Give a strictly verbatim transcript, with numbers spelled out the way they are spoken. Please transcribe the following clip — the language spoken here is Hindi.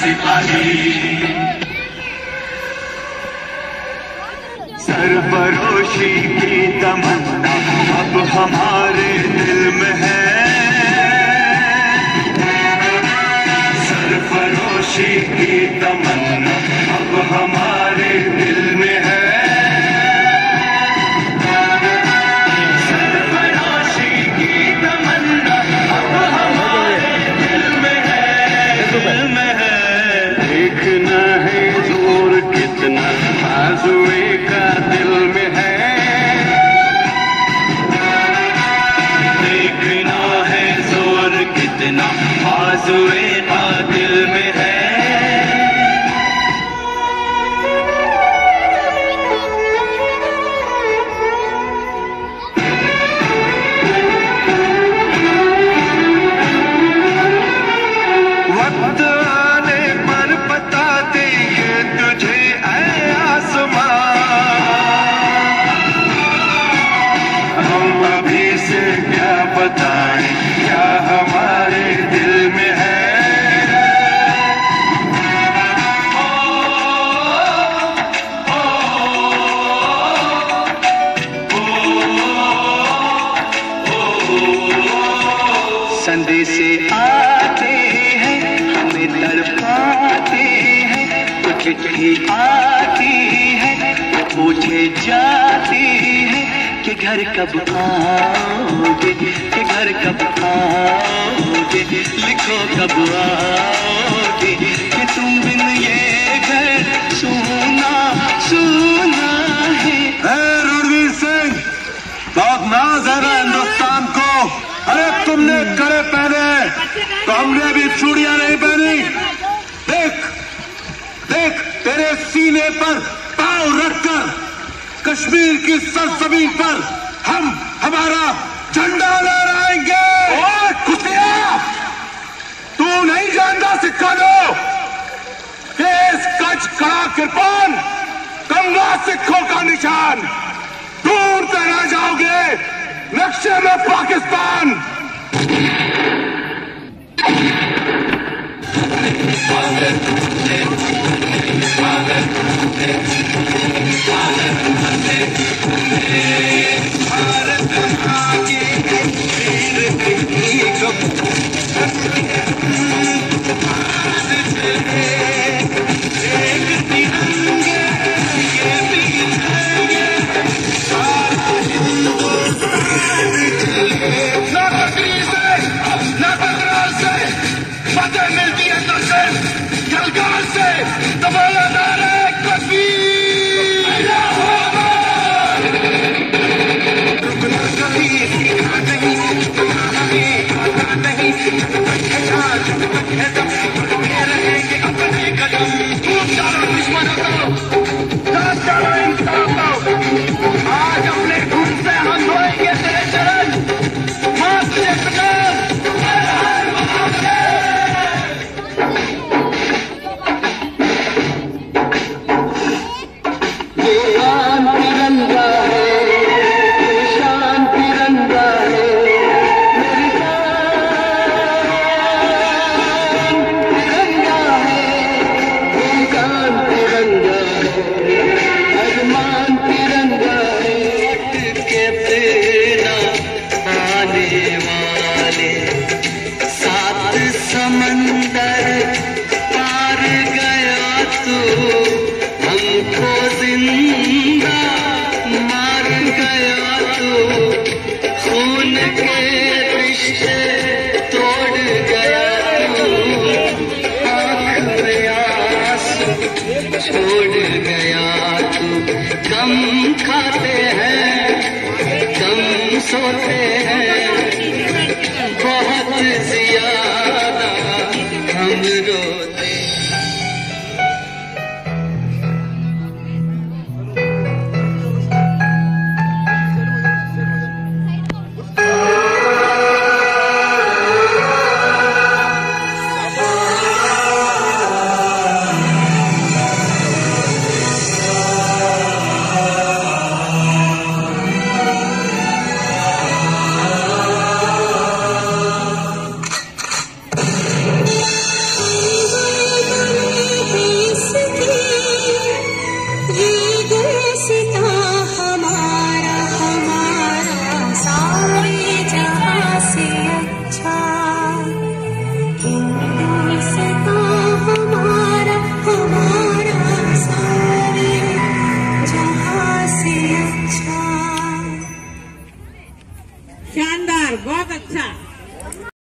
सिपाही। सरफरोशी की तमन्ना अब हमारे दिल में है, सरफरोशी की तमन्ना अब हमारे दिल में है, सरफरोशी की तमन्ना अब हमारे दिल में है, दिल में है। देखना है जोर कितना आज़ुए का दिल में है, देखना है जोर कितना आज़ुए का दिल में है। वक्त आने पर बता देंगे तुझे ऐ हम अभी से क्या बताएं क्या हमारे दिल में है। ओ, ओ, ओ, ओ, संदेशे आते हैं हमें तड़पाते हैं, तो चिट्ठी आती है पूछे जाती है कि घर कब आओगे, कि घर कब आओगे, लिखो कब आओगे, कि तुम बिन ये घर सुना सुना है। रणवीर सिंह, बहुत नाज है ना हिंदुस्तान को। अरे तुमने कड़े पहने तो हमने भी चूड़ियां नहीं पहनी। देख देख तेरे सीने पर पांव रखकर कश्मीर की सरजमीन पर हम हमारा झंडा लहराएंगे। ओए कुतिया, तू नहीं जानता सिक्का दो, केस कच कड़ा कृपान गंगा सिखों का निशान, ढूंढते रह जाओगे नक्शे में Pakistan. Father, Father, Father, Father,